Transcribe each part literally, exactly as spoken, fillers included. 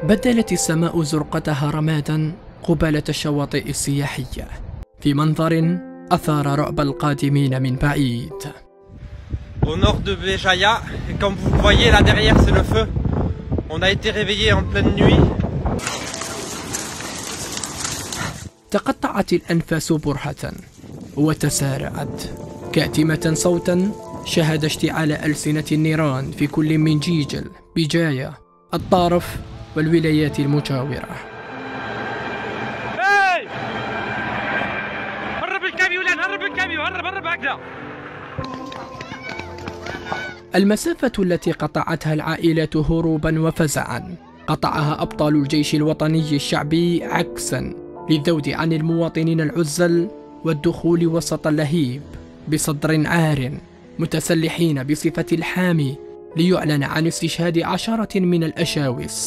بدلت السماء زرقتها رمادا قبالة الشواطئ السياحية في منظر أثار رعب القادمين من بعيد. Au nord de Béjaïa, et comme vous voyez là derrière c'est le feu. On a été réveillé en pleine nuit. تقطعت الأنفاس برهة وتسارعت كاتمة صوتا شهد اشتعال ألسنة النيران في كل من جيجل، بجاية، الطارف والولايات المجاورة. هاي! هرب الكاميون، هرب الكاميون، هرب هرب هكذا. المسافة التي قطعتها العائلات هروبا وفزعا قطعها أبطال الجيش الوطني الشعبي عكسا للذود عن المواطنين العزل والدخول وسط اللهيب بصدر عار، متسلحين بصفة الحامي ليعلن عن استشهاد عشرة من الأشاوس.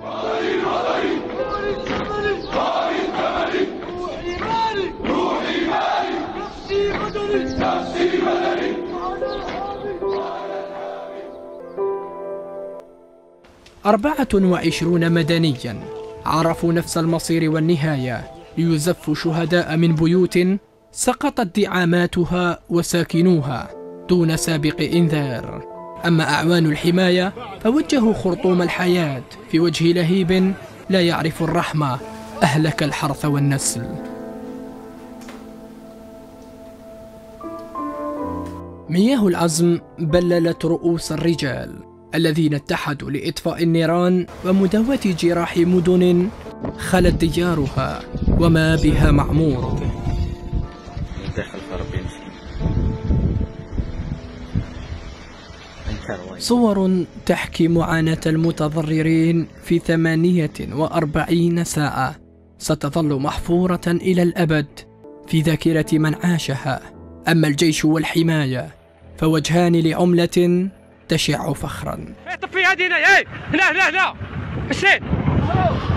أربعة وعشرون مدنيا عرفوا نفس المصير والنهاية ليزفوا شهداء من بيوت سقطت دعاماتها وساكنوها دون سابق إنذار. أما أعوان الحماية فوجهوا خرطوم الحياة في وجه لهيب لا يعرف الرحمة أهلك الحرث والنسل. مياه العزم بللت رؤوس الرجال الذين اتحدوا لإطفاء النيران ومداواة جراح مدن خلت ديارها وما بها معمور. صور تحكي معاناة المتضررين في ثمانية وأربعين ساعة ستظل محفورة إلى الأبد في ذاكرة من عاشها. أما الجيش والحماية فوجهان لعملة تشع فخرا. طفي هذه هنا، هنا هنا هنا، حسين.